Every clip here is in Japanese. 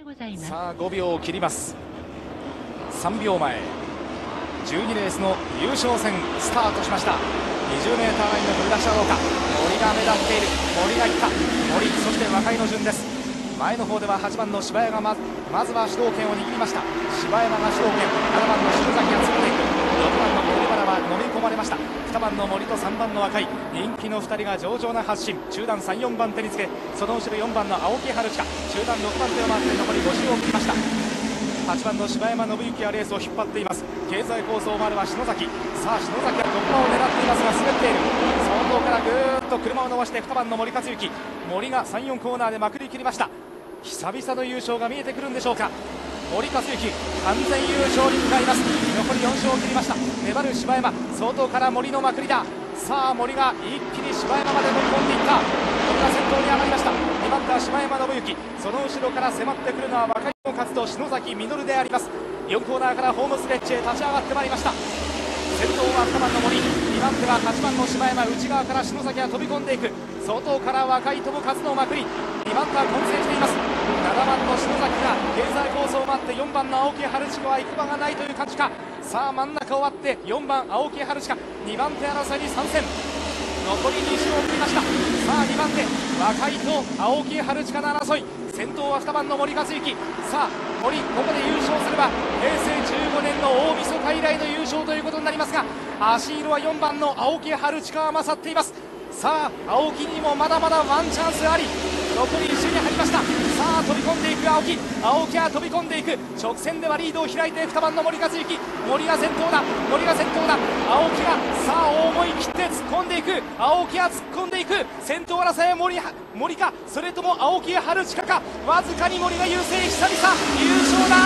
さあ5秒を切ります。3秒前、12レースの優勝戦スタートしました。 20m ラインの飛び出しはどうか。森が目立っている。森がいった。森、そして若井の順です。前の方では8番の柴谷がまずは主導権を握りました。柴山が主導権、7番の篠崎がついていく。6番の栗原は飲み込まれました。2番の森と3番の若井、人気の2人が上々な発進。中段3、4番手につけ、その後ろ4番の青木春近、中段6番手を回って残り50を切りました。8番の柴山信之はレースを引っ張っています。経済構想丸は篠崎。さあ篠崎は突破を狙っていますが滑っている。相当からぐーっと車を伸ばして2番の森克行。森が3、4コーナーでまくり切りました。久々の優勝が見えてくるんでしょうか。森克行完全優勝に向かいます。残り4勝を切りました。粘る柴山、相当から森のまくりだ。さあ森が一気に柴山まで乗り込んでいった。森が先頭に上がりました。2番手は柴山信之、その後ろから迫ってくるのは若井の勝と篠崎実であります。4コーナーからホームスレッチへ立ち上がってまいりました。先頭は2番の森、2番手は8番の柴山、内側から篠崎が飛び込んでいく。相当から若井とも勝のまくり、2番手は混戦しています。7番の篠崎が経済構想を待って、4番の青木春近は行く場がないという感じか。さあ真ん中終わって4番青木春近、2番手争いに参戦。残り2周を切りました。さあ2番手若井と青木春近の争い、先頭は2番の森克行。さあ森、ここで優勝すれば平成15年の大晦日以来の優勝ということになりますが、足色は4番の青木春近が勝っています。さあ青木にもまだまだワンチャンスあり。残り1周に入りました。さあ飛び込んでいく青木は飛び込んでいく。直線ではリードを開いて2番の森克行。森が先頭だ。青木がさあ思い切って突っ込んでいく。青木が突っ込んでいく。先頭争いは森か、それとも青木春近か。わずかに森が優勢。久々優勝だ。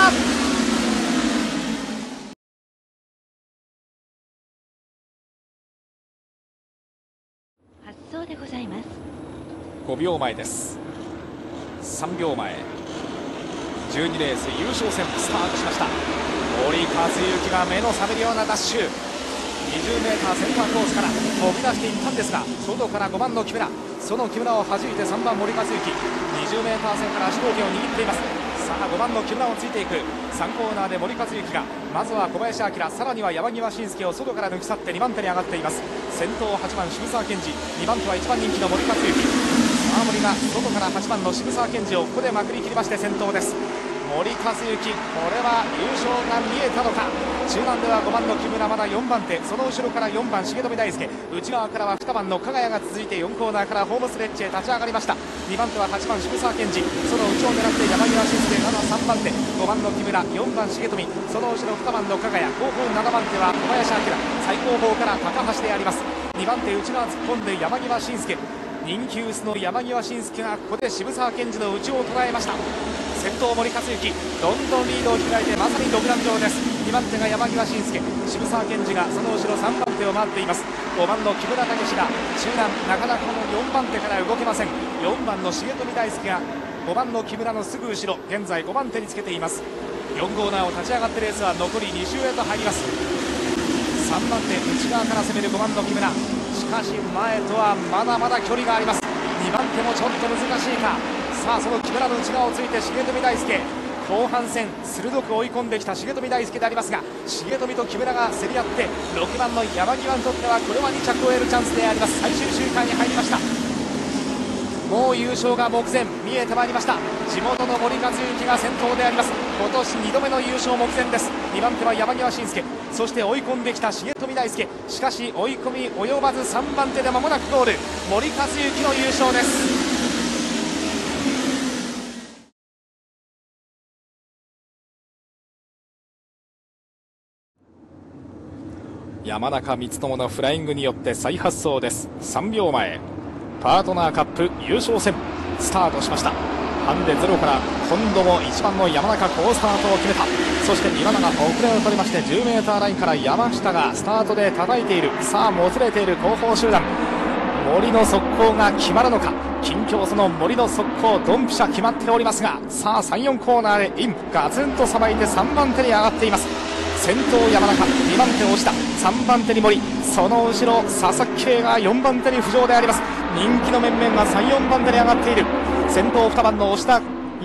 発走でございます。 5秒前です。3秒前、12レース優勝戦スタートしました。森克行が目の覚めるようなダッシュ。 20m センターコースから飛び出していったんですが、外から5番の木村、その木村を弾いて3番森克行、 20m 線から主導権を握っています。さあ5番の木村をついていく。3コーナーで森克行がまずは小林明、さらには山際慎介を外から抜き去って2番手に上がっています。先頭8番渋沢健二、2番手は1番人気の森克行。さあ森が外から8番の渋沢健二をここでまくり切りまして先頭です。森克行、これは優勝が見えたのか。中段では5番の木村、まだ4番手、その後ろから4番重富大輔、内側からは2番の加賀谷が続いて4コーナーからホームスレッチへ立ち上がりました。2番手は8番渋沢健二、その内を狙って山際慎介、まだ3番手5番の木村、4番重富、その後ろ2番の加賀谷、後方7番手は小林明、最後方から高橋であります。2番手内側突っ込んで山際慎介、人気薄の山際慎介がここで渋沢健二の内を捉えました。先頭森克行、どんどんリードを開いてまさに独壇場です。2番手が山際慎介、渋沢健二がその後ろ3番手を回っています。5番の木村武史が中段、なかなかこの4番手から動けません。4番の重富大輔が5番の木村のすぐ後ろ、現在5番手につけています。4コーナーを立ち上がってレースは残り2周へと入ります。3番手内側から攻める5番の木村、しかし前とはまだまだ距離があります。2番手もちょっと難しいか。さあその木村の内側をついて重富大輔、後半戦鋭く追い込んできた重富大輔でありますが、重富と木村が競り合って6番の山際にとってはこれは2着を得るチャンスであります。最終周回に入りました。もう優勝が目前、見えてまいりました。地元の森克行が先頭であります。今年2度目の優勝目前です。2番手は山際慎介、そして追い込んできた重富大輔、しかし追い込み及ばず3番手で間もなくゴール。森克行の優勝です。山中光友のフライングによって再発走です。3秒前、パートナーカップ優勝戦スタートしました。ハンデゼロから今度も1番の山中好スタートを決めた。そして今永が遅れを取りまして 10m ラインから山下がスタートで叩いている。さあもつれている後方集団、森の速攻が決まるのか。近況その森の速攻ドンピシャ決まっておりますが、さあ3、4コーナーでインガツンとさばいて3番手に上がっています。先頭山中、2番手押田、3番手に森、その後ろ佐々木圭が4番手に浮上であります。人気の面々は3、4番手に上がっている。先頭2番の押田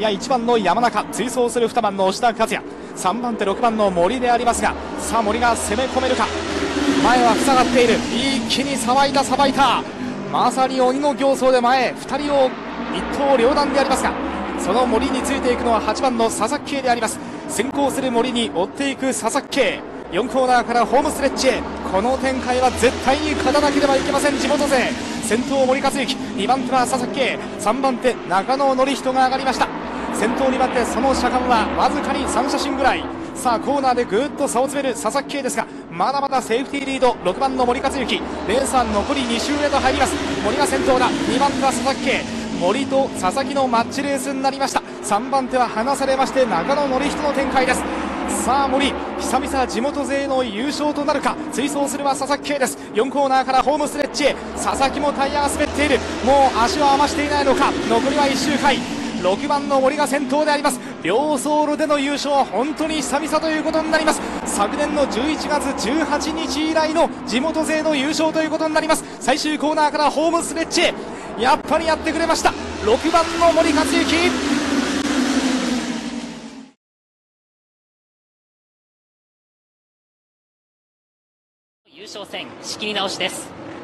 や1番の山中、追走する2番の押田克也、3番手6番の森でありますが、さあ森が攻め込めるか。前は塞がっている、一気にさばいた、まさに鬼の形相で前2人を一刀両断でありますが、その森についていくのは8番の佐々木圭であります。先行する森に追っていく佐々木圭、4コーナーからホームストレッチへ。この展開は絶対に勝たなければいけません、地元勢。先頭森克行、2番手は佐々木圭、3番手中野典人が上がりました。先頭2番手、その車間はわずかに3車身ぐらい。さあコーナーでぐーっと差を詰める佐々木圭ですが、まだまだセーフティーリード、6番の森克行、レースは残り2周へと入ります。森が先頭だ、2番手は佐々木圭、森と佐々木のマッチレースになりました。3番手は離されまして中野典人の展開です。さあ森、久々地元勢の優勝となるか。追走するは佐々木圭です。4コーナーからホームストレッチへ。佐々木もタイヤが滑っている、もう足は余していないのか。残りは1周回、6番の森が先頭であります。両走路での優勝は本当に久々ということになります。昨年の11月18日以来の地元勢の優勝ということになります。最終コーナーからホームストレッチへ、やっぱりやってくれました、6番の森克行。 優勝戦仕切り直しです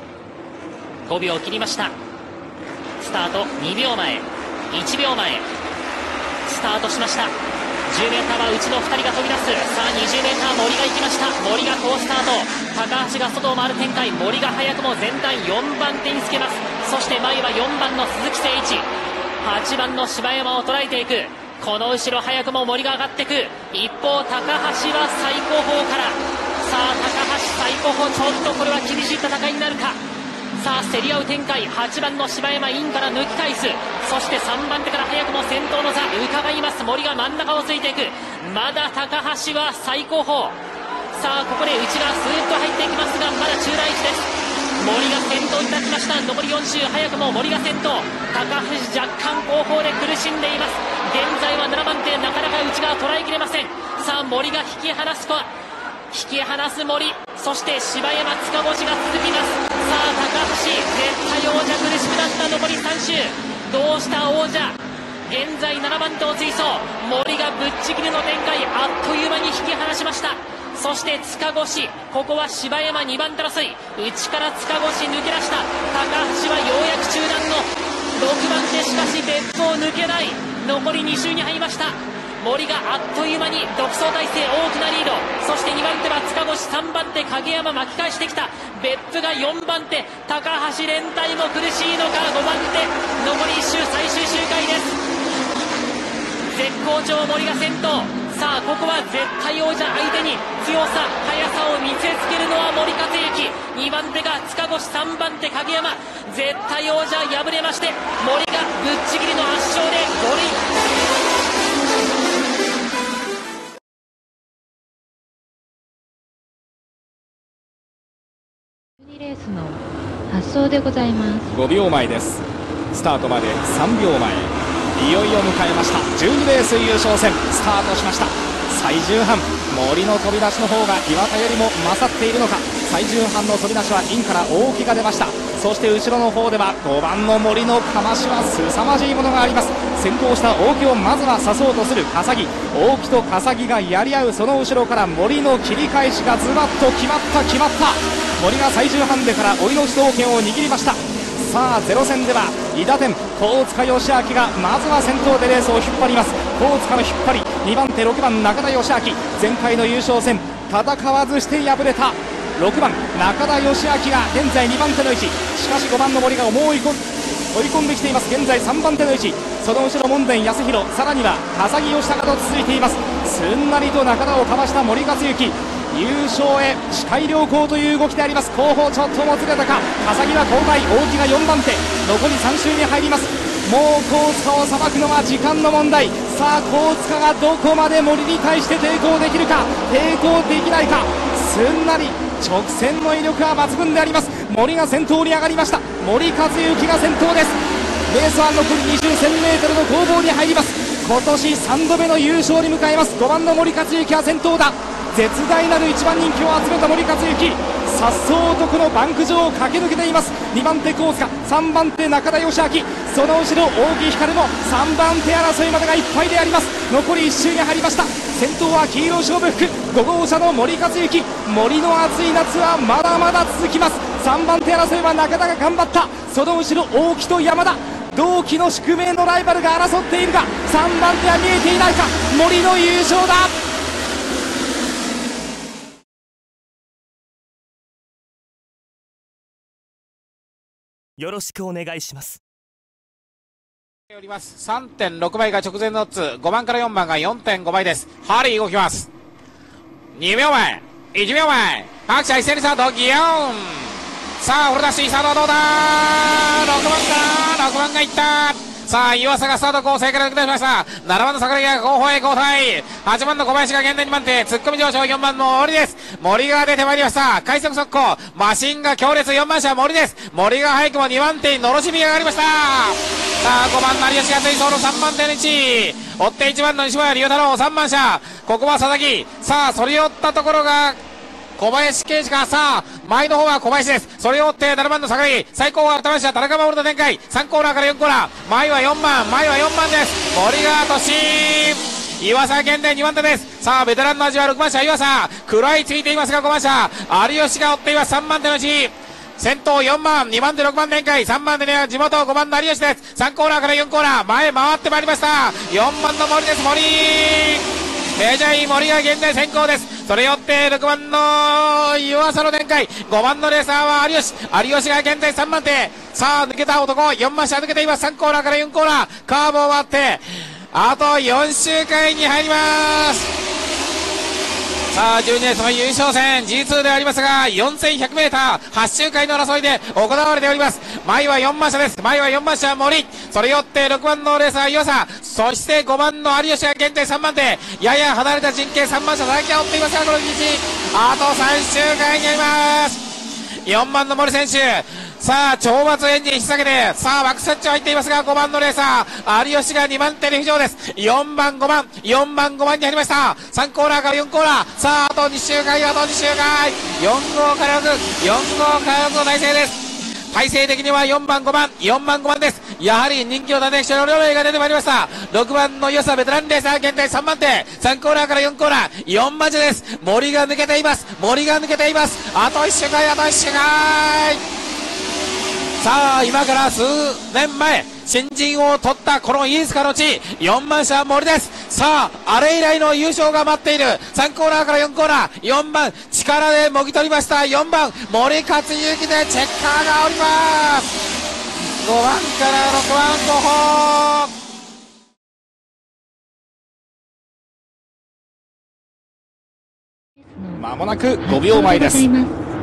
。5秒切りました。スタート2秒前、1秒前、スタートしました。 10m はうちの2人が飛び出す。さあ 20m 森が行きました。森が好スタート、高橋が外を回る展開、森が早くも前段4番手につけます。そして前は4番の鈴木誠一、8番の柴山を捉えていく。この後ろ早くも森が上がっていく。一方高橋は最後方から、さあ高橋最後方、ちょっとこれは厳しい戦いになるか。さあ競り合う展開、8番の柴山インから抜き返す。そして3番手から早くも先頭の座伺います。森が真ん中をついていく。まだ高橋は最後方。さあここで内側スーッと入っていきますが、まだ中大位置です。森が先頭に立ちました。残り4周、早くも森が先頭。高橋若干後方で苦しんでいます。現在は7番手、なかなか内側捉えきれません。さあ森が引き離すか、引き離す森、そして柴山塚越が続きます。さあ高橋絶対王者、苦しくなった。残り3周、どうした王者。現在7番手を追走、森がぶっちぎりの展開、あっという間に引き離しました。そして塚越、ここは柴山2番手争い、内から塚越抜け出した。高橋はようやく中段の6番手、しかし別府を抜けない。残り2周に入りました。森があっという間に独走態勢、大きなリード。そして2番手は塚越、3番手影山巻き返してきた。別府が4番手、高橋連帯も苦しいのか。5番手、残り1周、最終周回です。絶好調森が先頭。さあここは絶対王者相手に強さ速さを見せつけるのは森克行。2番手が塚越、3番手影山。絶対王者敗れまして、森がぶっちぎりの圧勝で5位。 レースの発走でございます。 5秒前です。スタートまで3秒前、いよいよ迎えました。12レース優勝戦スタートしました。最重半、森の飛び出しの方が岩田よりも勝っているのか。最重半の飛び出しはインから大木が出ました。そして後ろの方では5番の森のかましは凄まじいものがあります。先行した大木をまずは刺そうとする笠木、大木と笠木がやり合う。その後ろから森の切り返しがズバッと決まった。森が最重ハンデから追いの主導権を握りました。さあゼロ戦では韋駄天高塚義明がまずは先頭でレースを引っ張ります。高塚の引っ張り、2番手6番中田義明、前回の優勝戦戦わずして敗れた6番中田義明が現在2番手の位置。しかし5番の森が追い込んできています。現在3番手の位置。その後ろ門前康弘、さらには笠木義孝と続いています。すんなりと中田をかわした森克行、優勝へ視界良好という動きであります。後方ちょっともずれたか。笠木は交代、大木が4番手、残り3周に入ります。もう高塚をさばくのは時間の問題。さあ高塚がどこまで森に対して抵抗できるか、抵抗できないか。すんなり直線の威力は抜群であります。森が先頭に上がりました。森克行が先頭です。レースは残り20、1000mの攻防に入ります。今年3度目の優勝に迎えます。5番の森克行は先頭だ。絶大なる1番人気を集めた森克行、 さっそうとこのバンク上を駆け抜けています。2番手高塚、3番手中田義明、その後ろ扇光も3番手争いまでがいっぱいであります。残り1周に入りました。先頭は黄色勝負服5号車の森克行。森の暑い夏はまだまだ続きます。3番手争いは中田が頑張った。その後ろ大木と山田、同期の宿命のライバルが争っているが3番手は見えていないか。森の優勝だ。 よろしくお願いします。 おります。 3.6 倍が直前のオッズ、5番から4番が 4.5 倍です。ハリー動きます。2秒前、1秒前、各社一斉にスタート、ギヨン。さあフルダッシュ、スタートはどうだ。6番がいった。さあ岩佐がスタート構成から抜け出しました。7番の桜木が後方へ交代。8番の小林が現在2番手、突っ込み上昇。4番の森です。森が出てまいりました。快速速攻、マシンが強烈。4番車森です。森が早くも2番手にのろしみが上がりました。さあ5番の有吉が追走の3番手の位置、追って1番の西村龍太郎3番車、ここは佐々木。さあそれ寄ったところが小林圭司か。さあ前の方は小林です。それを追って7番の桜井、最高は二番車田中守の展開。3コーナーから4コーナー、前は4番です。森が突進。岩佐現在2番手です。さあベテランの味は6番車岩佐、食らいついていますが5番車有吉が追っています。3番手のうち先頭4番、2番手6番展開、3番手には地元5番の有吉です。3コーナーから4コーナー、前回ってまいりました。4番の森です。森メジャー森が現在先行です。それよって6番の湯浅の展開、5番のレーサーは有吉が現在3番手。さあ抜けた男、4番車抜けています。3コーナーから4コーナー、カーブを回ってあと4周回に入ります。さあ12レースの優勝戦 G2 でありますが 4100m8 周回の争いで行われております。前は4番車です。前は4番車森、それよって6番のレーサー岩佐、そして5番の有吉が現在3番手、やや離れた陣形3番車佐々木が追っていますが、この道あと3周回になります。4番の森選手、さあ懲罰エンジン引き下げて、さあバックスタッチ入っていますが5番のレーサー有吉が2番手に浮上です。4番5番に入りました。3コーナーから4コーナー、さああと2周回、4号から6の体勢です。体勢的には4番5番です。やはり人気の打点手の両名が出てまいりました。6番の良さベテランレーサー現在3番手、3コーナーから4コーナー、4番手です。森が抜けています。あと1周回。さあ今から数年前新人を取ったこの飯塚の地、4番車森です。さああれ以来の優勝が待っている。3コーナーから4コーナー、4番力でもぎ取りました。4番森克行でチェッカーがおります。5番から6番後方、 まもなく5秒前です。3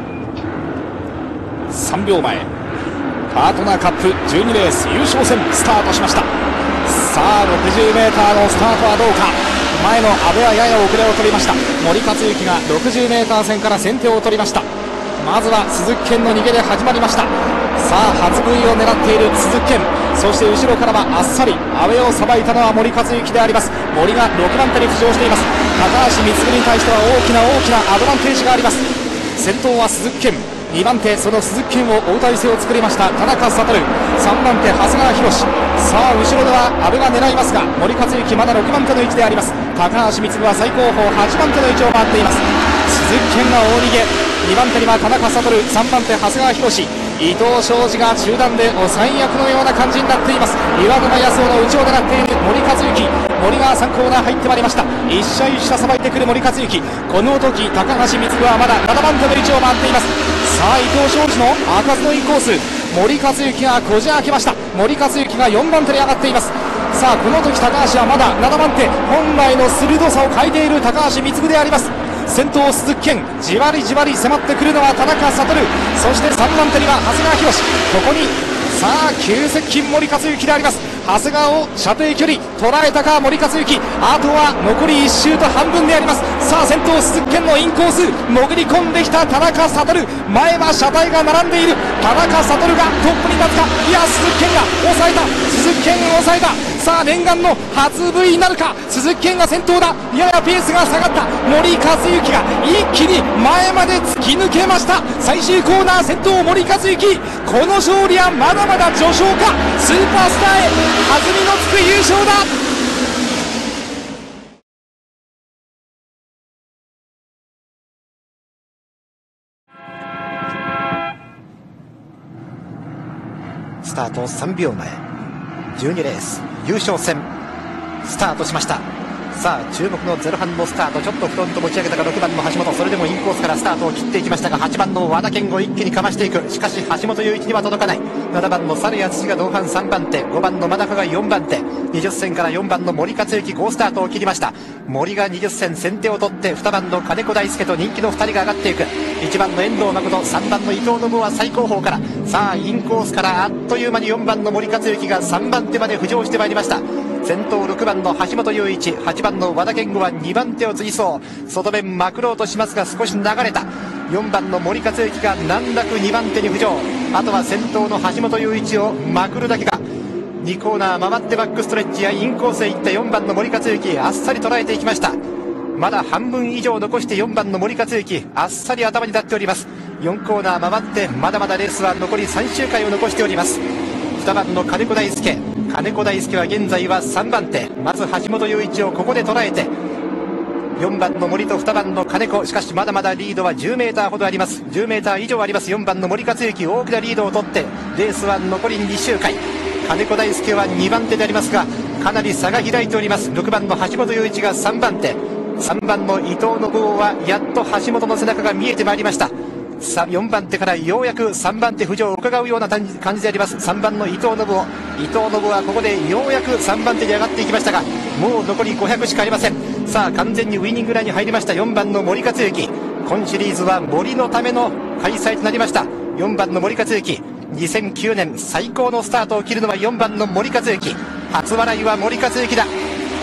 秒前、パートナーカップ12レース優勝戦スタートしました。さあ 60m のスタートはどうか。前の阿部はやや遅れを取りました。森克行が 60m 線から先手を取りました。まずは鈴木健の逃げで始まりました。さあ初 V を狙っている鈴木健、そして後ろからはあっさり阿部をさばいたのは森克行であります。森が6番手に浮上しています。高橋光國に対しては大きなアドバンテージがあります。先頭は鈴木健、2番手その鈴木健を追う体勢を作りました田中悟、3番手長谷川博。さあ後ろでは阿部が狙いますが森克行まだ6番手の位置であります。高橋光は最高峰8番手の位置を回っています。鈴木健が大逃げ、2番手には田中悟、3番手長谷川博、伊藤昌司が中段で抑え役のような感じになっています。岩隈康夫の内を狙っている森克行、森が3コーナー入ってまいりました。一車一車さばいてくる森克行、この時高橋光はまだ7番手の位置を回っています。さあ伊藤昌司の開かずのインコース、森克行がこじ開けました。森克行が4番手に上がっています。さあこの時高橋はまだ7番手、本来の鋭さを欠いている高橋光であります。先頭鈴木健、じわりじわり迫ってくるのは田中悟、そして3番手には長谷川博。ここにさあ急接近森克行であります。長谷川を射程距離捉えたか森克行、あとは残り1周と半分であります。さあ先頭鈴木健のインコース潜り込んできた田中悟、前は車体が並んでいる田中悟がトップに立つか。いや鈴木健が抑えた、鈴木健が抑えた。 さあ念願の初 V なるか。鈴木健が先頭だ。ややペースが下がった森和幸が一気に前まで突き抜けました。最終コーナー先頭森和幸、この勝利はまだまだ序章か。スーパースターへ弾みのつく優勝だ。 スタート3秒前、12レース優勝戦スタートしました。さあ注目のゼロハンのスタート、ちょっとフロント持ち上げたか6番の橋本、それでもインコースからスタートを切っていきましたが、8番の和田健吾一気にかましていく。しかし橋本雄一には届かない。7番の猿谷土が同伴3番手、5番の真中が4番手、20戦から4番の森克行好スタートを切りました。森が20戦先手を取って、2番の金子大輔と人気の2人が上がっていく。1番の遠藤誠、3番の伊藤信は最高峰から、さあインコースからあっという間に4番の森克行が3番手まで浮上してまいりました。先頭6番の橋本雄一、8番の和田健吾は2番手を追走。外面まくろうとしますが少し流れた。4番の森克行が難なく2番手に浮上。あとは先頭の橋本雄一をまくるだけか。2コーナー回ってバックストレッチやインコースへ行った4番の森克行、あっさり捉えていきました。まだ半分以上残して4番の森克行、あっさり頭に立っております。4コーナー回ってまだまだレースは残り3周回を残しております。2番の金子大輔、金子大輔は現在は3番手。まず橋本雄一をここで捉えて、4番の森と2番の金子、しかしまだまだリードは10メーターほどあります。10メーター以上あります。4番の森克行、大きなリードを取ってレースは残り2周回。金子大輔は2番手でありますが、かなり差が開いております。6番の橋本雄一が3番手、3番の伊藤信夫はやっと橋本の背中が見えてまいりました。4番手からようやく3番手浮上を伺うような感じであります。3番の伊藤信夫、伊藤信夫はここでようやく3番手に上がっていきましたが、もう残り500しかありません。さあ完全にウイニングラインに入りました4番の森克行。今シリーズは森のための開催となりました。4番の森克行、2009年最高のスタートを切るのは4番の森克行。初笑いは森克行だ。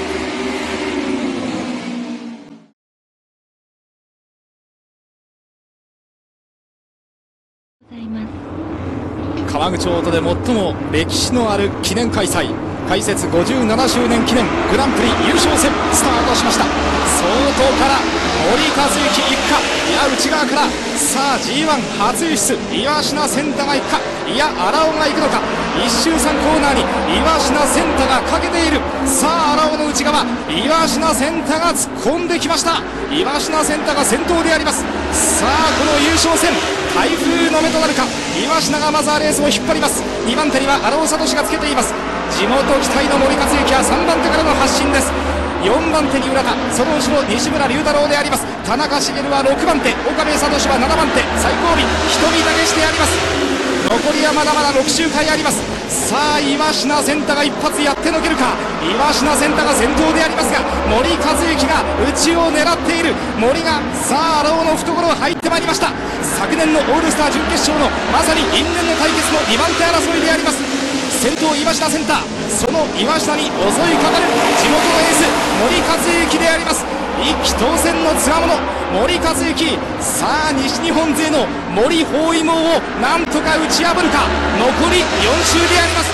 川口オートで最も歴史のある記念開催、開設57周年記念グランプリ優勝戦スタートしました。総統から森克行行くか、いや内側からさあ G1 初輸出岩科センタが行くか、いや荒尾が行くのか。1周3コーナーに岩科センタがかけている。さあ荒尾の内側、岩科センタが突っ込んできました。岩科センタが先頭であります。さあこの優勝戦台風の目となるか。岩科がまずはレースを引っ張ります。2番手には荒尾聡がつけています。地元期待の森克行は3番手からの発進です。4番手に浦田、その後ろ西村龍太郎であります。田中茂は6番手、岡部聡は7番手、最後尾瞳武史であります。残りはまだまだ6周回あります。さあ岩科センタが一発やってのけるか。岩科センタが先頭でありますが、森克行が内を狙っている。森がさあ荒尾の懐を入ってまいりました。昨年のオールスター準決勝のまさに因縁の対決の2番手争いであります。先頭岩科センター、その岩科に襲いかかる地元のエース森克行であります。一気当選のつわもの森克行、さあ西日本勢の森包囲網をなんとか打ち破るか。残り4周であります。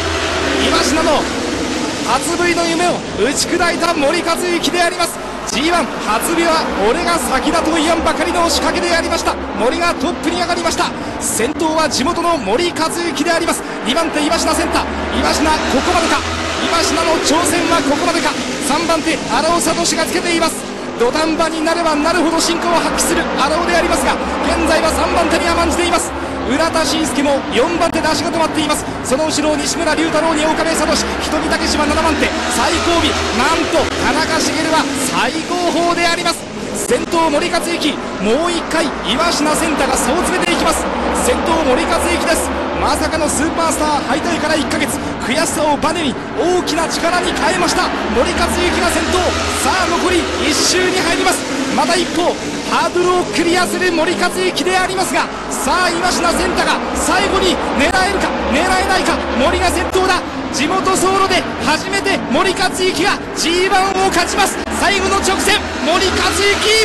岩科の初 V の夢を打ち砕いた森克行であります。 G1 初 V は俺が先だと言わんばかりの押しかけでありました。森がトップに上がりました。先頭は地元の森克行であります。2番手岩科センター、岩科ここまでか。岩科の挑戦はここまでか。3番手荒尾聡がつけています。土壇場になればなるほど進行を発揮する荒尾でありますが、現在は3番手に甘んじています。浦田慎介も4番手で足が止まっています。その後ろ西村龍太郎に岡部聡、瞳武史は7番手、最後尾なんと田中茂は最高峰であります。先頭森克行、もう1回岩科センターが差を詰めていきます。先頭森克行です。まさかのスーパースター敗退から1ヶ月、悔しさをバネに大きな力に変えました。森克行が先頭。さあ残り1周に入ります。また一歩ハードルをクリアする森克行でありますが、さあ岩科センターが最後に狙えるか狙えないか。森が先頭だ。地元走路で初めて森克行が G1 を勝ちます。最後の直線森克行。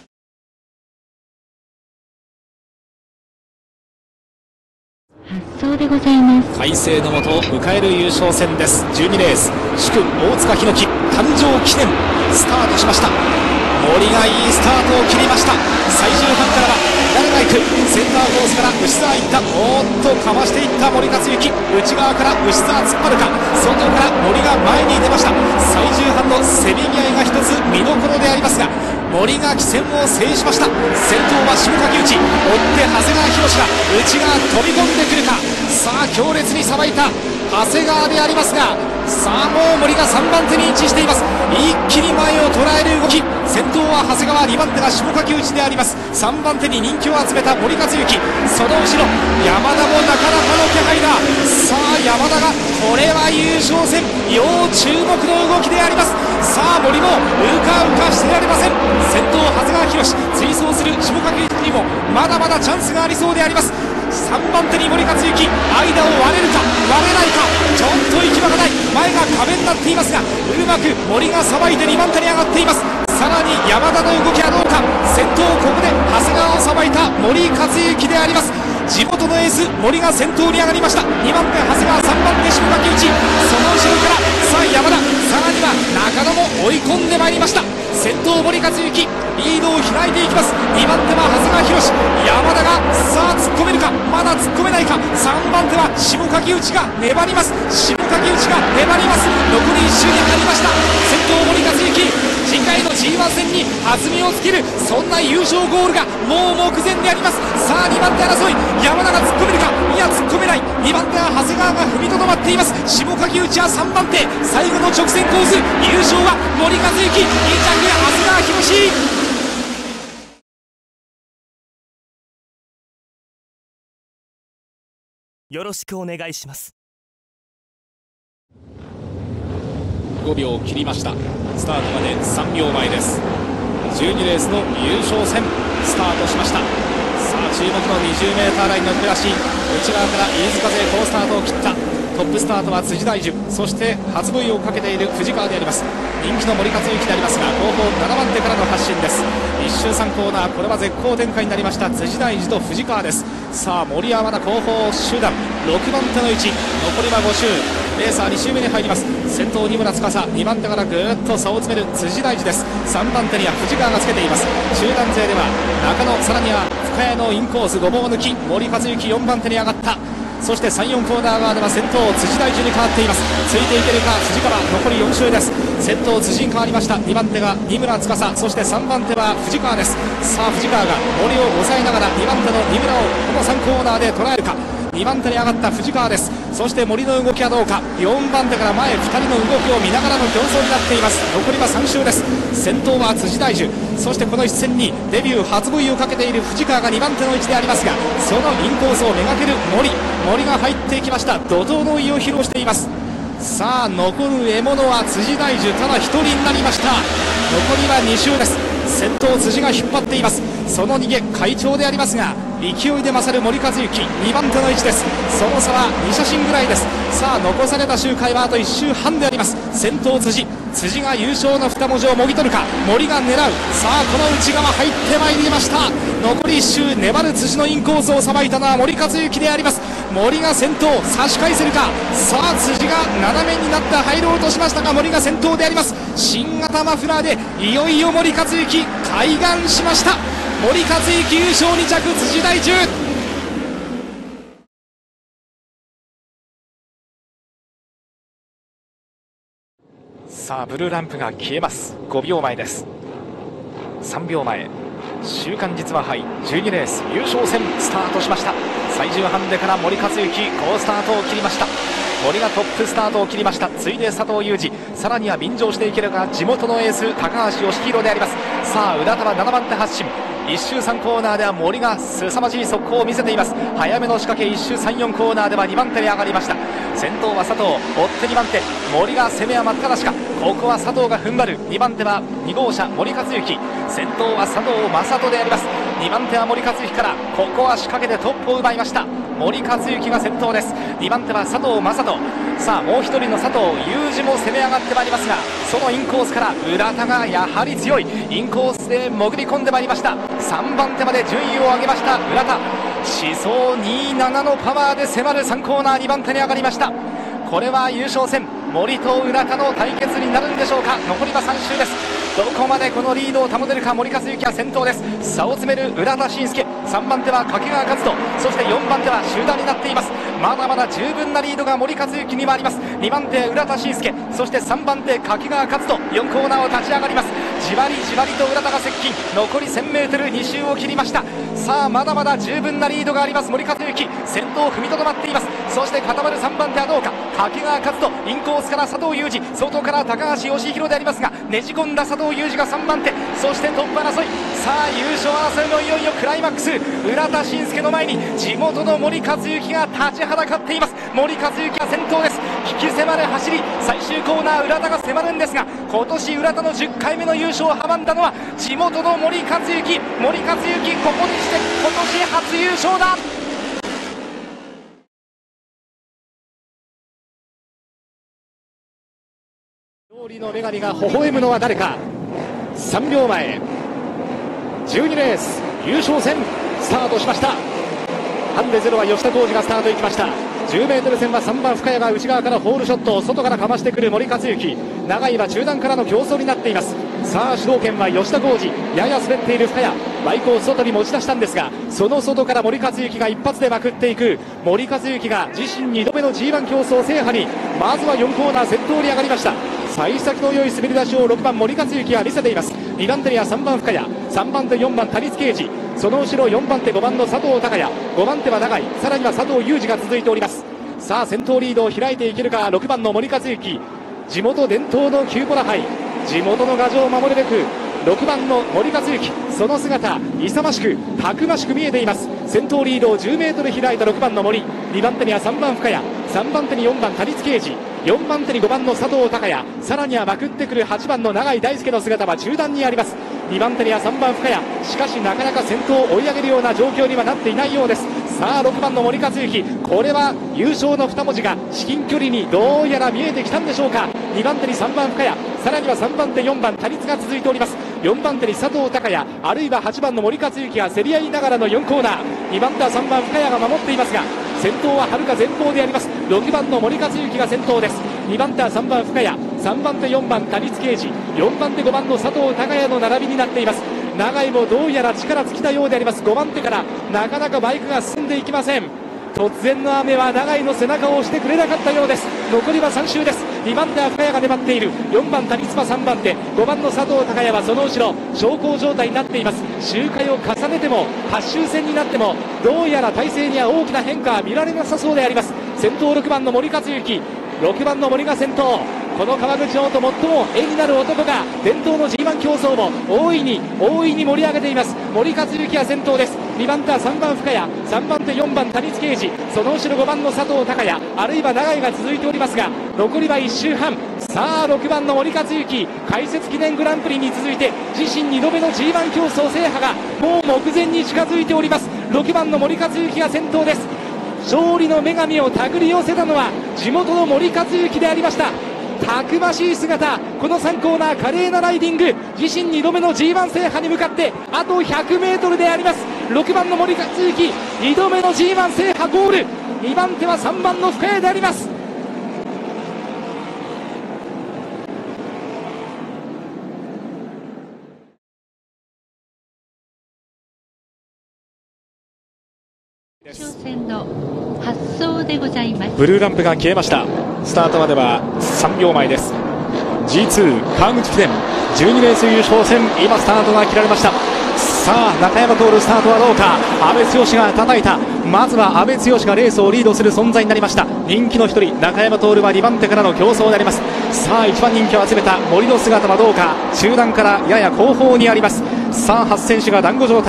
発送でございます。 快晴のもと迎える優勝戦です。12レース祝大塚檜誕生記念スタートしました。森がいいスタートを切りました。最終半からは誰が行く、センターコースから牛沢行った。おーっとかわしていった森克行、内側から牛沢突っ張るか、外から森が前に出ました。最終半のせめぎ合いが一つ見どころでありますが、森が汽船を制しました。先頭は下垣内、追って長谷川博が内側飛び込んでくるか。さあ強烈にさばいた長谷川でありますが、さあもう森が3番手に位置しています。一気に前を捉える動き。先頭は長谷川、2番手が下垣内であります。3番手に人気を集めた森克行、その後ろ山田もなかなかの気配だ。さあ山田がこれは優勝戦要注目の動きであります。さあ森もうかうかしてられません。先頭長谷川博、追走する下垣内にもまだまだチャンスがありそうであります。3番手に森克行、間を割れるか割れないか、ちょっと行き場がない。前が壁になっていますが、うまく森がさばいて2番手に上がっています。さらに山田の動きはどうか。先頭ここで長谷川をさばいた森克行であります。地元のエース森が先頭に上がりました。2番手長谷川、3番手下垣内、その後ろからさあ山田、さらには中野も追い込んでまいりました。先頭森克行、リードを開いていきます。2番手は長谷川博、山田がさあ突っ込めるか、まだ突っ込めないか。3番手は下垣内が粘ります。下垣内が粘ります。残り1周に入りました。先頭森克行、次回の G1 戦に弾みをつける、そんな優勝ゴールがもう目前であります。さあ2番手争い、山田が突っ込めるか、いや突っ込めない。2番手は長谷川が踏みとどまっています。下垣内は3番手、最後の直線コース、優勝は森克行、2着長谷川博。 よろしくお願いします。 5秒を切りました。スタートまで3秒前です。12レースの優勝戦スタートしました。さあ注目の 20m ラインの暮らし、内側から飯塚勢好スタートを切った。トップスタートは辻大樹、そして初 V をかけている藤川であります。人気の森克行でありますが、後方7番手からの発進です。1周3コーナー、これは絶好展開になりました。辻大樹と藤川です。さあ森はまだ後方集団6番手の位置、残りは5周、レーサー2周目に入ります。先頭二村司、2番手からぐーっと差を詰める辻大樹です。3番手には藤川がつけています。集団勢では中野、さらには深谷のインコースごぼう抜き、森克行4番手に上がった。そして3、4コーナー側では先頭辻大樹に変わっています。ついていけるか藤川、残り4周です。先頭辻に変わりました。2番手が二村司、そして3番手は藤川です。さあ藤川が森を抑えながら2番手の二村をこの3コーナーで捉えるか。2番手に上がった藤川です。そして森の動きはどうか。4番手から前2人の動きを見ながらの競争になっています。残りは3周です。先頭は辻大樹、そしてこの一戦にデビュー初 V をかけている藤川が2番手の位置でありますが、そのインコースをめがける森が入ってきました。怒涛の威を披露しています。さあ残る獲物は辻大樹ただ1人になりました。残りは2周です。先頭辻が引っ張っています。その逃げ快調でありますが、勢いで勝る森克行2番手の位置です。その差は2写真ぐらいです。さあ残された周回はあと1周半であります。先頭辻が優勝の2文字をもぎ取るか。森が狙う。さあこの内側入ってまいりました。残り1周、粘る辻のインコースをさばいたのは森克行であります。森が先頭、差し返せるか。さあ辻が斜めになって入ろうとしましたが、森が先頭であります。新型マフラーでいよいよ森克行開眼しました。森克行優勝2着辻大樹。さあブルーランプが消えます。5秒前です。3秒前、週刊実は杯12レース優勝戦スタートしました。最終ハンデから森克行好スタートを切りました。森がトップスタートを切りました。次いで佐藤裕二、さらには便乗していけるが地元のエース高橋義弘であります。さあ浦田は7番手発進、1周3コーナーでは森が凄まじい速攻を見せています。早めの仕掛け、1周3、4コーナーでは2番手に上がりました。先頭は佐藤、追って2番手森が攻めは真っ只中。ここは佐藤が踏ん張る。2番手は2号車森克行、先頭は佐藤正人であります。2番手は森克行からここは仕掛けてトップを奪いました。森克行が先頭です。2番手は佐藤正人。さあもう一人の佐藤裕二も攻め上がってまいりますが、そのインコースから浦田がやはり強い。インコースで潜り込んでまいりました。3番手まで順位を上げました浦田。思想27のパワーで迫る3コーナー2番手に上がりました。これは優勝戦森と浦田の対決になるんでしょうか。残りは3周です。どこまでこのリードを保てるか。森克行は先頭です。差を詰める浦田慎介。3番手は掛川勝人、そして4番手は集団になっています。まだまだ十分なリードが森克行にもあります。2番手浦田慎介、そして3番手掛川勝人。4コーナーを立ち上がります。じわりじわりと浦田が接近。残り 1000m2 周を切りました。さあまだまだ十分なリードがあります森克行。先頭踏みとどまっています。そして固まる3番手はどうか。掛川勝人、インコースから佐藤裕二、外から高橋義弘でありますが、ねじ込んだ佐藤裕二が3番手、そしてトップ争い。さあ優勝争いのいよいよクライマックス。浦田慎介の前に地元の森克行が立ちはだかっています。森克行が先頭です。引き迫る走り。最終コーナー浦田が迫るんですが、今年浦田の10回目の優勝を阻んだのは地元の森克行。森克行ここにして今年初優勝だ。勝利の女神が微笑むのは誰か。3秒前、12レース優勝戦スタートしました。ハンデゼロは吉田浩二がスタート行きました。10m 戦は3番深谷が内側からホールショットを外からかましてくる森克行。長井は中段からの競争になっています。さあ主導権は吉田浩二。やや滑っている深谷、バイクを外に持ち出したんですが、その外から森克行が一発でまくっていく。森克行が自身2度目の G1 競争制覇にまずは4コーナー先頭に上がりました。幸先の良い滑り出しを6番森克行が見せています。2番手には3番深谷、3番手4番谷津啓二、その後ろ4番手5番の佐藤孝也、5番手は長井、さらには佐藤裕二が続いております。さあ先頭リードを開いていけるか。6番の森克行、地元伝統のキューポラ杯、地元の牙城を守るべく6番の森克行、その姿勇ましくたくましく見えています。先頭リードを 10m 開いた6番の森、2番手には3番深谷、3番手に4番谷津啓二、4番手に5番の佐藤孝也、さらにはまくってくる8番の永井大輔の姿は中段にあります。2番手には3番深谷、しかしなかなか先頭を追い上げるような状況にはなっていないようです。さあ6番の森克行、これは優勝の2文字が至近距離にどうやら見えてきたんでしょうか。2番手に3番深谷、さらには3番手4番谷津が続いております。4番手に佐藤孝也、あるいは8番の森克行が競り合いながらの4コーナー。2番手は3番深谷が守っていますが、先頭ははるか前方であります。6番の森克行が先頭です。2番手は3番深谷、3番手4番谷津啓二、4番手5番の佐藤孝也の並びになっています。永井もどうやら力尽きたようであります。5番手からなかなかバイクが進んでいきません。突然の雨は永井の背中を押してくれなかったようです。残りは3周です。2番手は深谷が粘っている。4番谷妻3番手、5番の佐藤孝也はその後ろ小康状態になっています。周回を重ねても8周戦になってもどうやら体勢には大きな変化は見られなさそうであります。先頭6番の森克行、6番の森が先頭。この川口のと最も絵になる男が伝統の G1 競争も大いに盛り上げています。森克行は先頭です。2番手は3番深谷、3番手4番谷津啓二、その後ろ5番の佐藤孝也、あるいは永井が続いておりますが、残りは1周半。さあ6番の森克行、解説記念グランプリに続いて自身2度目の G1 競争制覇がもう目前に近づいております。6番の森克行が先頭です。勝利の女神を手繰り寄せたのは地元の森克行でありました。たくましい姿、この3コーナー華麗なライディング、自身2度目の G1 制覇に向かってあと 100m であります。6番の森克行、2度目の G1 制覇ゴール。2番手は3番の深谷であります。 挑戦の発走でございます。 ブルーランプが消えました。スタートまでは3秒前です。 G2 川口記念12レース優勝戦、今スタートが切られました。さあ中山徹スタートはどうか。阿部剛が叩いた。まずは阿部剛がレースをリードする存在になりました。人気の1人中山徹は2番手からの競争であります。さあ1番人気を集めた森の姿はどうか。中段からやや後方にあります。さあ8選手が団子状態。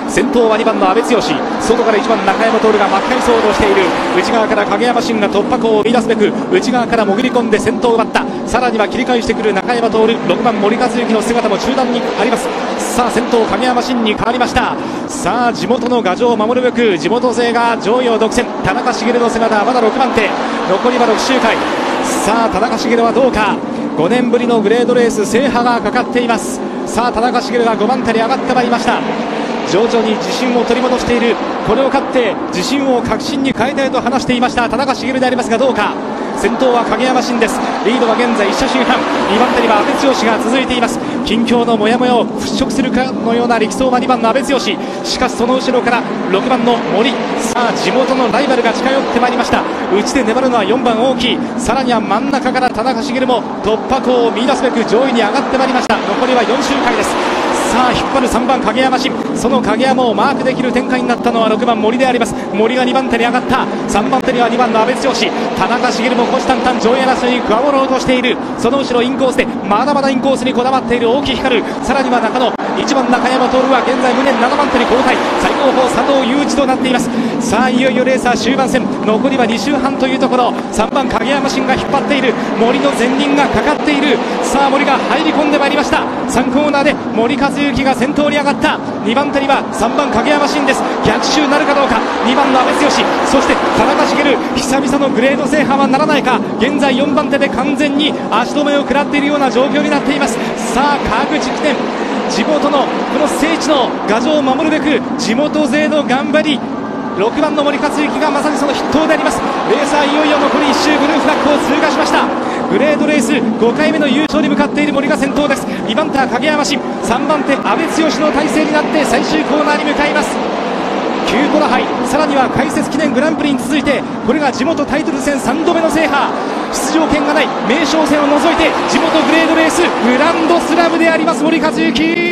先頭は2番の阿部剛、外から1番中山徹が巻き返そうとしている。内側から影山慎が突破口を見出すべく内側から潜り込んで先頭を奪った。さらには切り返してくる中山徹、6番森和幸の姿も中段にあります。さあ先頭影山慎に変わりました。さあ地元の牙城を守るべく地元勢が上位を独占。田中茂の姿はまだ6番手、残りは6周回。さあ田中茂はどうか。5年ぶりのグレードレース制覇がかかっています。さあ田中茂が5番手に上がってまいりました。徐々に自信を取り戻している。これを勝って自信を確信に変えたいと話していました田中茂でありますが、どうか。先頭は影山慎です。リードは現在1車周半。2番手には阿部剛が続いています。近況のモヤモヤを払拭するかのような力走は2番の阿部剛。しかしその後ろから6番の森。さあ地元のライバルが近寄ってまいりました。内で粘るのは4番大きい。さらには真ん中から田中茂も突破口を見出すべく上位に上がってまいりました。残りは4周回です。さあ引っ張る3番影山慎、その影山をマークできる展開になったのは6番森であります。森が2番手に上がった。3番手には2番の阿部剛、田中茂も虎視眈々上位争いに加わろうとしている。その後ろインコースでまだまだインコースにこだわっている大木光。さらには中野、1番中山徹は現在無念7番手に交代。最後方佐藤雄一となっています。さあいよいよレーサー終盤戦、残りは2周半というところ。3番影山慎が引っ張っている。森の前輪がかかっている。さあ森が入り込んでまいりました。3コーナーで森和幸が先頭に上がった。2番手には3番影山慎です。逆襲なるかどうか。2番の阿部剛、そして田中茂、久々のグレード制覇はならないか。現在4番手で完全に足止めを食らっているような状況になっています。さあ川口記念、地元のこの聖地の牙城を守るべく地元勢の頑張り。6番の森和幸がまさにその筆頭であります。レーサーいよいよ残り1周、ブルーフラッグを通過しました。グレードレース5回目の優勝に向かっている森が先頭です。2番手は影山慎、3番手阿部剛の体制になって最終コーナーに向かいます。9コラ杯、さらには解説記念グランプリに続いてこれが地元タイトル戦3度目の制覇。出場権がない名将戦を除いて地元グレードレースグランドスラムであります森和幸。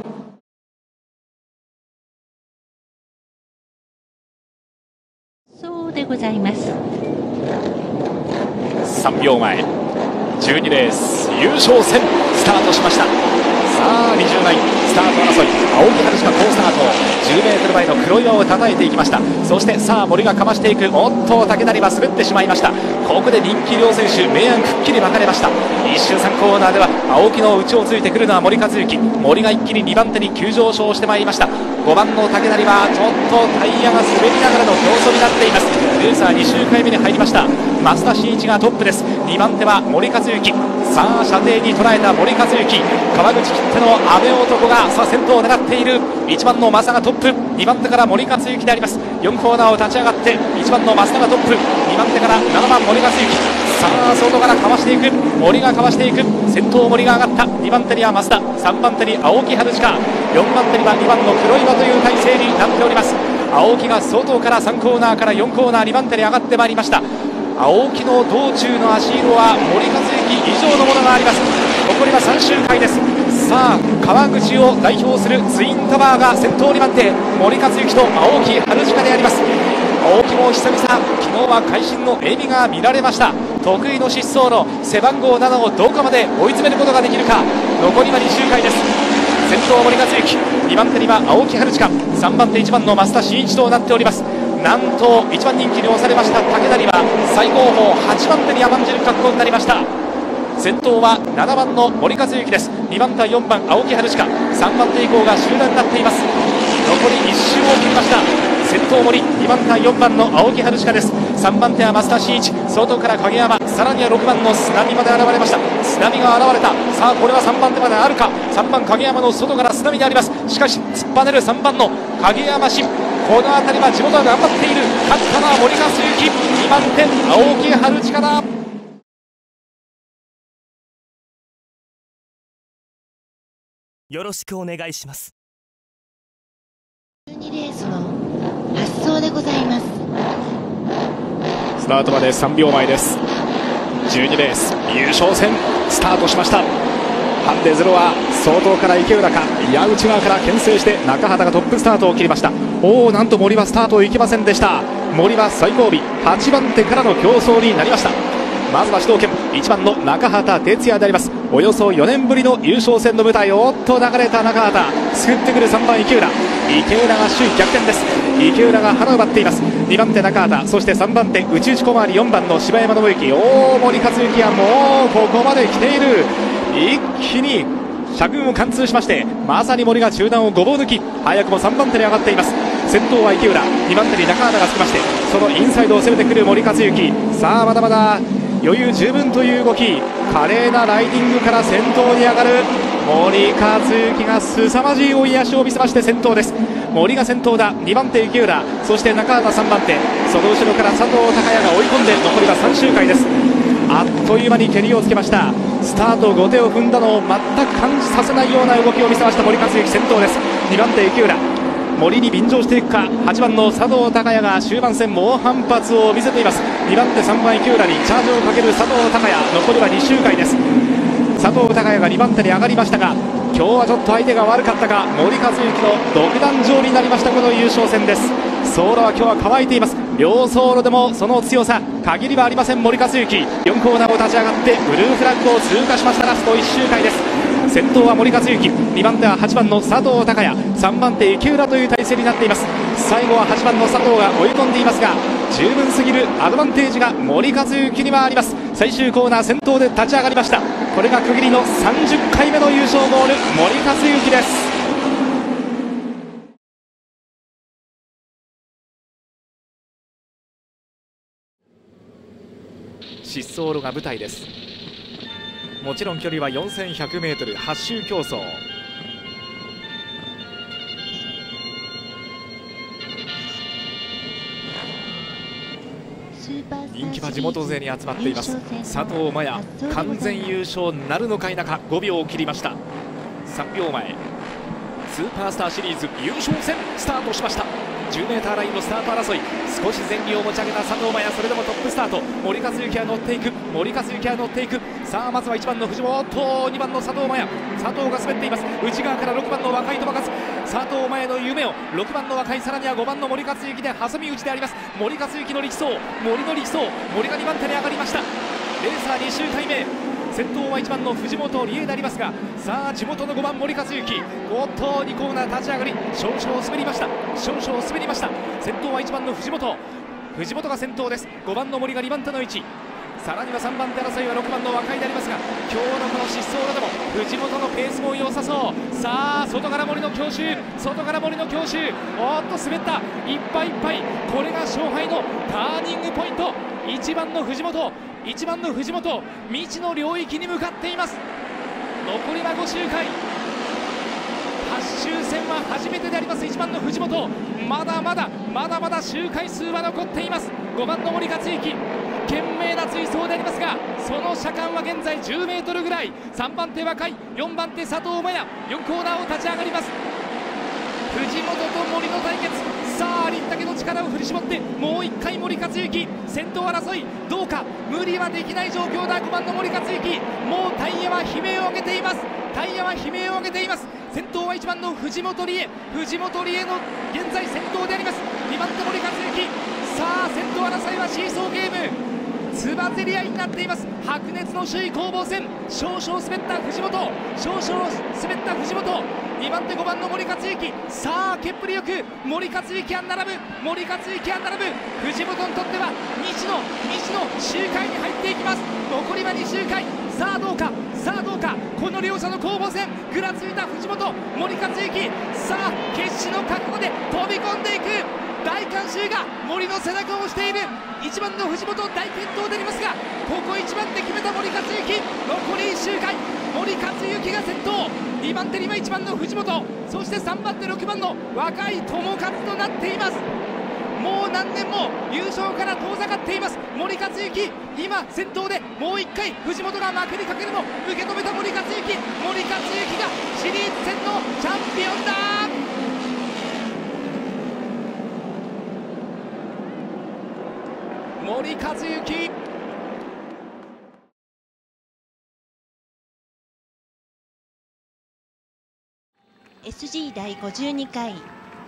そうでございます。 3秒前、12レース優勝戦スタートしました。さあ20枚スタート争い、青木春が好スタート、10メートル前の黒岩を叩いていきました。そしてさあ森がかましていく。おっと竹成は滑ってしまいました。ここで人気両選手明暗くっきり分かれました。1周3コーナーでは青木の内をついてくるのは森和幸。森が一気に2番手に急上昇してまいりました。5番の竹成はちょっとタイヤが滑りながらの競争になっています。レーサー2周回目に入りました。増田真一がトップです。2番手は森和幸。さあ射程に捉えた森和幸、川口切手の阿部男がさあ先頭を狙っている。1番の増田がトップ、2番手から森和幸であります。4コーナーを立ち上がって1番の増田がトップ、2番手から7番森和幸。さあ外からかわしていく、森がかわしていく。先頭森が上がった。2番手には増田、3番手に青木春近、4番手には2番の黒岩という体制になっております。青木が外から3コーナーから4コーナー2番手に上がってまいりました。青木の道中の足色は森和幸以上のものがあります。残りは3周回です。さあ川口を代表するツインタワーが先頭2番手、森和幸と青木春近であります。青木も久々、昨日は会心の笑みが見られました。得意の疾走路背番号7をどこまで追い詰めることができるか。残りは2周回です。先頭森和幸、2番手には青木春近、3番手1番の増田真一となっております。なんと1番人気に押されました竹成は最後方8番手に甘んじる格好になりました。先頭は7番の森和幸です。2番手は4番青木春近、3番手以降が集団になっています。残り1周を切りました。先頭森、2番手は4番の青木春近です。3番手は増田真一、外から影山、さらには6番の須波まで現れました。須波が現れた。さあこれは3番手まであるか。3番影山の外から須波であります。しかし突っぱねる3番の影山慎、この辺りは地元は頑張っている。勝ったのは森和幸、2番手青木春近だ。 よろしくお願いします。 12レースの発走でございます。 スタートまで3秒前です。12レース優勝戦スタートしました。ハンデゼロは外から池浦か、いや内側から牽制して中畑がトップスタートを切りました。おお、なんと森はスタートを行けませんでした。森は最後尾8番手からの競争になりました。まずは主導権 1番の中畑哲也であります。およそ4年ぶりの優勝戦の舞台、おっと流れた中畑、救ってくる3番池浦が首位逆転です。池浦が花を奪っています。2番手中畑、そして3番手内々小回り4番の柴山信之、大森克行はもうここまで来ている。一気に車群を貫通しまして、まさに森が中段をごぼう抜き、早くも3番手に上がっています。先頭は池浦、2番手に中畑がつきまして、そのインサイドを攻めてくる森克行。さあまだまだ余裕十分という動き、華麗なライディングから先頭に上がる森克行が凄まじい追い足を見せまして先頭です。森が先頭だ。2番手池浦、そして中畑3番手、その後ろから佐藤孝也が追い込んで、残りは3周回です。あっという間に蹴りをつけました。スタート後手を踏んだのを全く感じさせないような動きを見せました森克行、先頭です。2番手池浦、森に便乗していくか。8番の佐藤孝也が終盤戦猛反発を見せています。2番手3番池浦にチャージをかける佐藤孝也、残りは2周回です。佐藤孝也が2番手に上がりましたが、今日はちょっと相手が悪かったか、森克行の独壇場になりました。この優勝戦です。走路は今日は乾いています。両走路でもその強さ限りはありません。森克行4コーナーを立ち上がってブルーフラッグを通過しました。ラスト1周回です。先頭は森克行、2番手は8番の佐藤孝也、3番手池浦という体制になっています。最後は8番の佐藤が追い込んでいますが、十分すぎるアドバンテージが森克行にはあります。最終コーナー先頭で立ち上がりました。これが区切りの30回目の優勝ゴール、森克行です。疾走路が舞台です。もちろん距離は 4100m、 8周競争。人気は地元勢に集まっています。佐藤真也、完全優勝なるのか否か。5秒を切りました。3秒前、スーパースターシリーズ優勝戦スタートしました。10m ラインのスタート争い、少し前輪を持ち上げた佐藤真也、それでもトップスタート。森克行は乗っていく、森克行は乗っていく。さあまずは1番の藤本と2番の佐藤真也、佐藤が滑っています。内側から6番の若井と爆発、佐藤真也の夢を6番の若井、さらには5番の森克行で挟み撃ちであります。森克行の力走、森の力走、森が2番手に上がりました。レーサー2周回目、先頭は1番の藤本理恵でありますが、さあ地元の5番森克行、おっと2コーナー立ち上がり、少々滑りました、少々滑りました。先頭は1番の藤本、藤本が先頭です。5番の森が2番手の位置、さらには3番手争いは6番の若井でありますが、今日のこの疾走路でも藤本のペースも良さそう。さあ外から森の強襲、外から森の強襲、おっと滑った、いっぱいいっぱい。これが勝敗のターニングポイント。1番の藤本、1番の藤本、未知の領域に向かっています。残りは5周回、8周戦は初めてであります。1番の藤本、まだまだ周回数は残っています。5番の森克行、懸命な追走でありますが、その車間は現在 10m ぐらい。3番手若井、4番手佐藤真也、4コーナーを立ち上がります。藤本と森の対決、さあありったけの力を振り絞ってもう1回森克行、先頭争いどうか、無理はできない状況だ。5番の森克行、もうタイヤは悲鳴を上げています。タイヤは悲鳴を上げています。先頭は1番の藤本理恵、藤本理恵の現在先頭であります。2番手森克行、さあ先頭争いはシーソーゲーム、つばぜり合いになっています。白熱の首位攻防戦、少々滑った藤本、少々滑った藤本、2番手5番の森克行、さあけっぷりよく森克行は並ぶ、森克行は並ぶ。藤本にとっては未知の周回に入っていきます。残りは2周回、さあどうか、さあどうか、この両者の攻防戦、ぐらついた藤本、森克行、さあ決死の覚悟で飛び込んでいく。大観衆が森の背中を押している。1番の藤本大健闘でありますが、ここ1番で決めた森克行、残り1周回、森克行が先頭。2番手には1番の藤本、そして3番手6番の若井智和となっています。もう何年も優勝から遠ざかっています森克行、今先頭でもう1回藤本が幕にかけるの受け止めた森克行、森克行がシリーズ戦のチャンピオンだ。森克行、 SG 第52回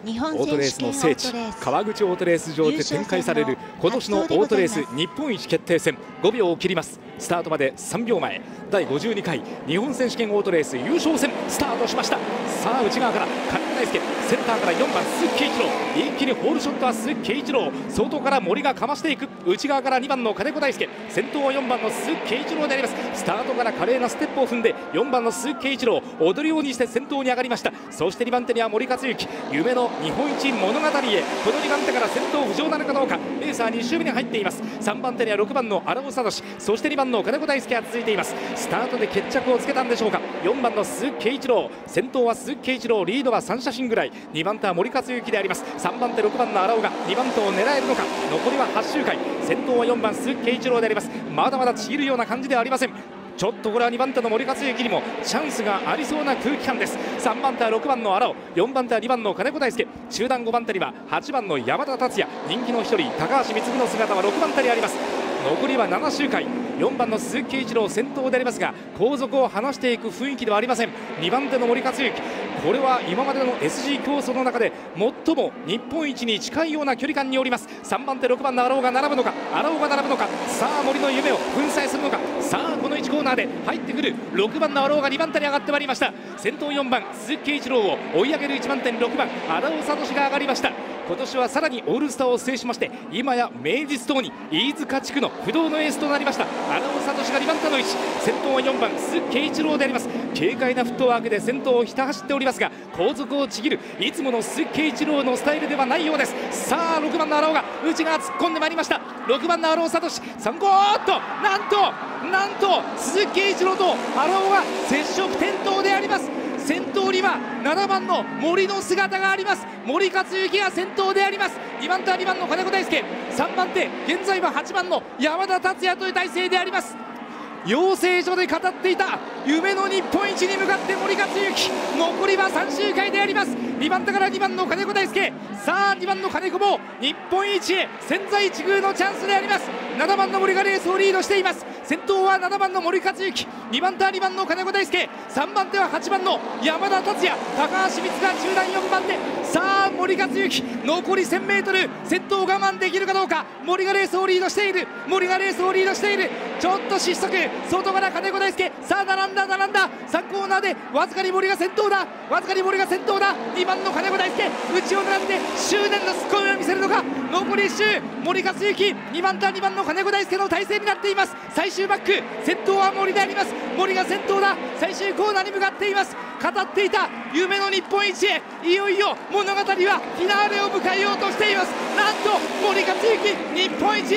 日本オートレースの聖地川口オートレース場で展開される今年のオートレース日本一決定戦、5秒を切ります。スタートまで3秒前、第52回日本選手権オートレース優勝戦スタートしました。さあ内側から金子大輔、センターから4番鈴木圭一郎、一気にホールショットは鈴木圭一郎、外から森がかましていく、内側から2番の金子大輔、先頭は4番の鈴木圭一郎であります。スタートから華麗なステップを踏んで4番の鈴木圭一郎、踊るようにして先頭に上がりました。そして2番手には森克行、夢の日本一物語へ、この2番手から先頭浮上なるかどうか。レーサー2周目に入っています。3番手には6番の荒尾聡、そして2番の金子大輔が続いています。スタートで決着をつけたんでしょうか。4番の鈴木圭一郎、先頭は鈴木圭一郎、リードは3車身ぐらい。2番手は森克行であります。3番手6番の荒尾が2番手を狙えるのか。残りは8周回、先頭は4番鈴木圭一郎であります。まだまだちぎるような感じではありません。ちょっとこれは2番手の森克行にもチャンスがありそうな空気感です。3番手は6番の荒尾、4番手は2番の金子大輔、中段5番手には8番の山田達也、人気の1人高橋光の姿は6番手にあります。残りは7周回、4番の鈴木圭一郎先頭でありますが、後続を離していく雰囲気ではありません。2番手の森克行、これは今までの SG 競争の中で最も日本一に近いような距離感におります。3番手6番の荒尾が並ぶのか、荒尾が並ぶのか、さあ森の夢を粉砕するのか。さあこの1コーナーで入ってくる6番の荒尾が2番手に上がってまいりました。先頭4番鈴木圭一郎を追い上げる1番手に6番荒尾聡が上がりました。今年はさらにオールスターを制しまして、今や名実ともに飯塚地区の不動のエースとなりました荒尾聡が2番手の位置、先頭は4番鈴木圭一郎であります。軽快なフットワークで先頭をひた走っておりますが、後続をちぎるいつもの鈴木圭一郎のスタイルではないようです。さあ6番の荒尾が内側突っ込んでまいりました。6番の荒尾聡、3号っとなんと鈴木圭一郎と荒尾が接触転倒であります。先頭には7番の森の姿があります。森克行が先頭であります。2番手は2番の金子大輔、3番手現在は8番の山田達也という体制であります。養成所で語っていた夢の日本一に向かって森克行、残りは3周回であります。2番手から2番の金子大輔、さあ2番の金子も日本一へ千載一遇のチャンスであります。7番の森がレースをリードしています。先頭は7番の森克行、2番手は2番の金子大輔、3番手は8番の山田達也、高橋光が中段4番手。さあ森克行、残り 1000m 先頭を我慢できるかどうか。森がレースをリードしている、ちょっと失速、外から金子大輔、さあ並んだ3コーナーでわずかに森が先頭だ、2番の金子大輔内を狙って執念の突っ込みを見せるのか。残り1周、森克行、2番手は2番の金子大輔の体勢になっています。最終バック、先頭は森であります。森が先頭だ、最終コーナーに向かっています。語っていた夢の日本一へ、いよいよ物語はフィナーレを迎えようとしています。なんと森克行日本一、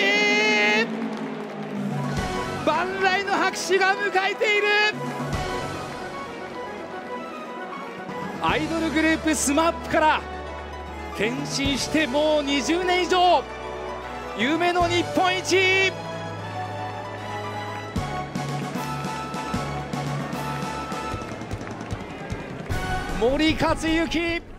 万来の拍手が迎えている。アイドルグループ SMAP から転身してもう20年以上、夢の日本一、森克行。